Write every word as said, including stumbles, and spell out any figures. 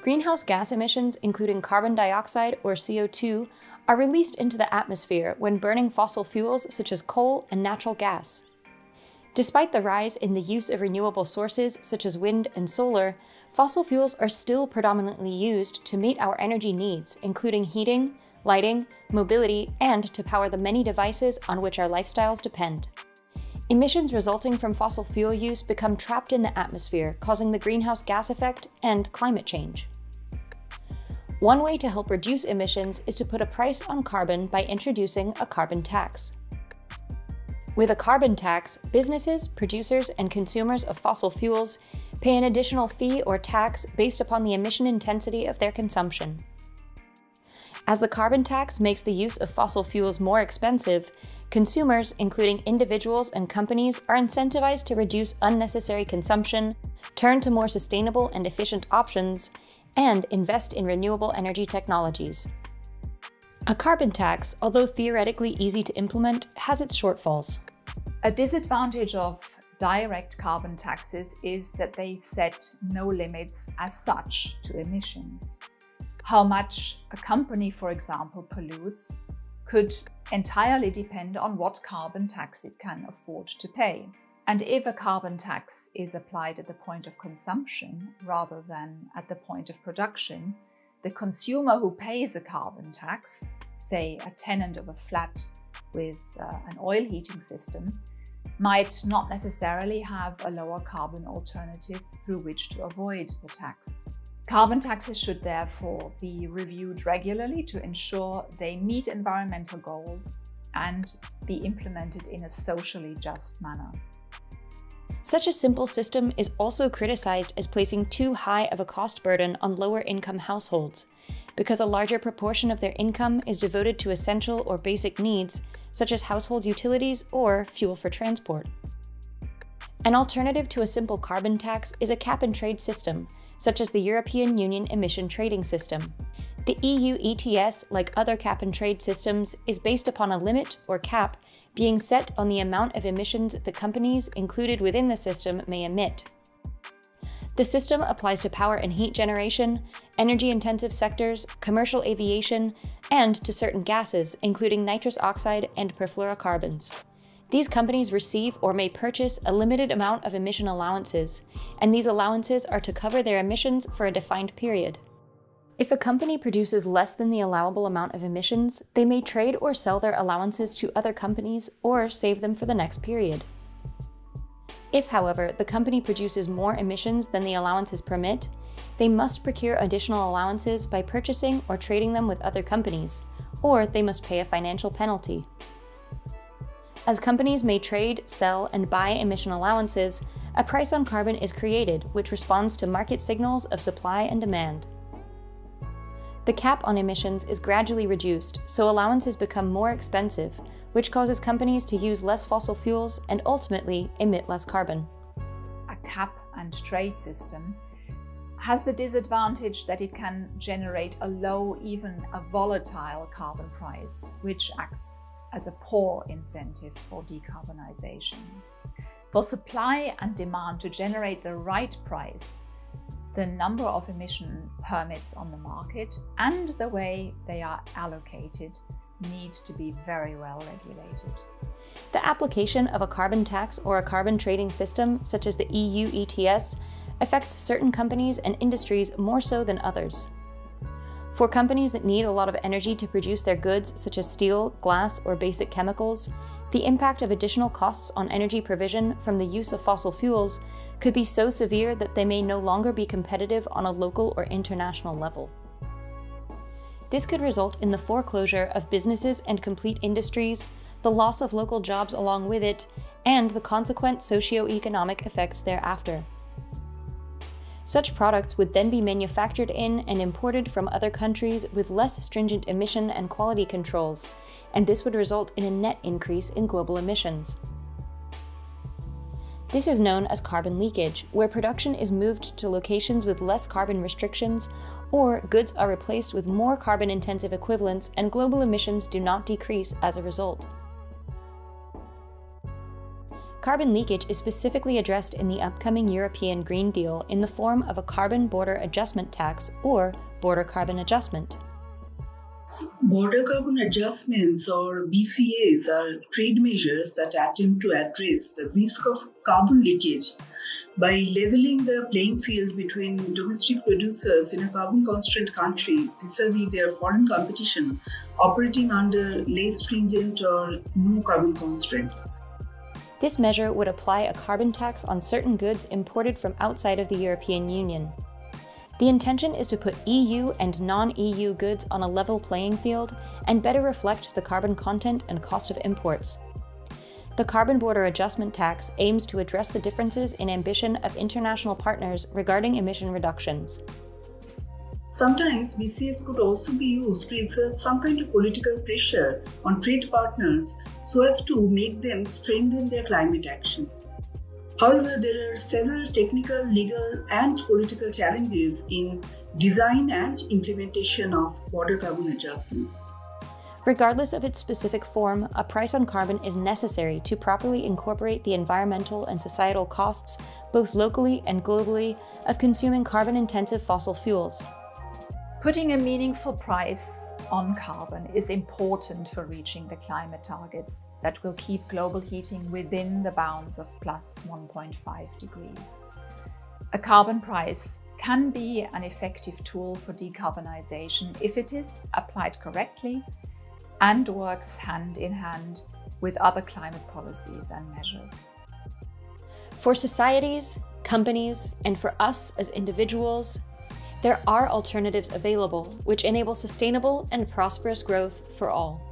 Greenhouse gas emissions, including carbon dioxide or C O two, are released into the atmosphere when burning fossil fuels such as coal and natural gas. Despite the rise in the use of renewable sources such as wind and solar, fossil fuels are still predominantly used to meet our energy needs, including heating, lighting, mobility, and to power the many devices on which our lifestyles depend. Emissions resulting from fossil fuel use become trapped in the atmosphere, causing the greenhouse gas effect and climate change. One way to help reduce emissions is to put a price on carbon by introducing a carbon tax. With a carbon tax, businesses, producers, and consumers of fossil fuels pay an additional fee or tax based upon the emission intensity of their consumption. As the carbon tax makes the use of fossil fuels more expensive, consumers, including individuals and companies, are incentivized to reduce unnecessary consumption, turn to more sustainable and efficient options, and invest in renewable energy technologies. A carbon tax, although theoretically easy to implement, has its shortfalls. A disadvantage of direct carbon taxes is that they set no limits as such to emissions. How much a company, for example, pollutes could entirely depend on what carbon tax it can afford to pay. And if a carbon tax is applied at the point of consumption rather than at the point of production, the consumer who pays a carbon tax, say a tenant of a flat with uh, an oil heating system, might not necessarily have a lower carbon alternative through which to avoid the tax. Carbon taxes should therefore be reviewed regularly to ensure they meet environmental goals and be implemented in a socially just manner. Such a simple system is also criticized as placing too high of a cost burden on lower-income households, because a larger proportion of their income is devoted to essential or basic needs, such as household utilities or fuel for transport. An alternative to a simple carbon tax is a cap-and-trade system, such as the European Union Emission Trading System. The E U E T S, like other cap-and-trade systems, is based upon a limit, or cap, being set on the amount of emissions the companies included within the system may emit. The system applies to power and heat generation, energy-intensive sectors, commercial aviation, and to certain gases, including nitrous oxide and perfluorocarbons. These companies receive or may purchase a limited amount of emission allowances, and these allowances are to cover their emissions for a defined period. If a company produces less than the allowable amount of emissions, they may trade or sell their allowances to other companies or save them for the next period. If, however, the company produces more emissions than the allowances permit, they must procure additional allowances by purchasing or trading them with other companies, or they must pay a financial penalty. As companies may trade, sell, and buy emission allowances, a price on carbon is created which responds to market signals of supply and demand. The cap on emissions is gradually reduced, so allowances become more expensive, which causes companies to use less fossil fuels and ultimately emit less carbon. A cap and trade system has the disadvantage that it can generate a low, even a volatile carbon price, which acts as a poor incentive for decarbonization. For supply and demand to generate the right price, the number of emission permits on the market and the way they are allocated need to be very well regulated. The application of a carbon tax or a carbon trading system, such as the E U E T S, affects certain companies and industries more so than others. For companies that need a lot of energy to produce their goods, such as steel, glass, or basic chemicals, the impact of additional costs on energy provision from the use of fossil fuels could be so severe that they may no longer be competitive on a local or international level. This could result in the foreclosure of businesses and complete industries, the loss of local jobs along with it, and the consequent socio-economic effects thereafter. Such products would then be manufactured in and imported from other countries with less stringent emission and quality controls, and this would result in a net increase in global emissions. This is known as carbon leakage, where production is moved to locations with less carbon restrictions, or goods are replaced with more carbon-intensive equivalents and global emissions do not decrease as a result. Carbon leakage is specifically addressed in the upcoming European Green Deal in the form of a carbon border adjustment tax or border carbon adjustment. Border carbon adjustments or B C As are trade measures that attempt to address the risk of carbon leakage by leveling the playing field between domestic producers in a carbon-constrained country vis-a-vis their foreign competition operating under less stringent or no carbon constraint. This measure would apply a carbon tax on certain goods imported from outside of the European Union. The intention is to put E U and non-E U goods on a level playing field and better reflect the carbon content and cost of imports. The carbon border adjustment tax aims to address the differences in ambition of international partners regarding emission reductions. Sometimes B C As could also be used to exert some kind of political pressure on trade partners so as to make them strengthen their climate action. However, there are several technical, legal, and political challenges in design and implementation of border carbon adjustments. Regardless of its specific form, a price on carbon is necessary to properly incorporate the environmental and societal costs, both locally and globally, of consuming carbon-intensive fossil fuels. Putting a meaningful price on carbon is important for reaching the climate targets that will keep global heating within the bounds of plus one point five degrees. A carbon price can be an effective tool for decarbonization if it is applied correctly and works hand in hand with other climate policies and measures. For societies, companies, and for us as individuals, there are alternatives available which enable sustainable and prosperous growth for all.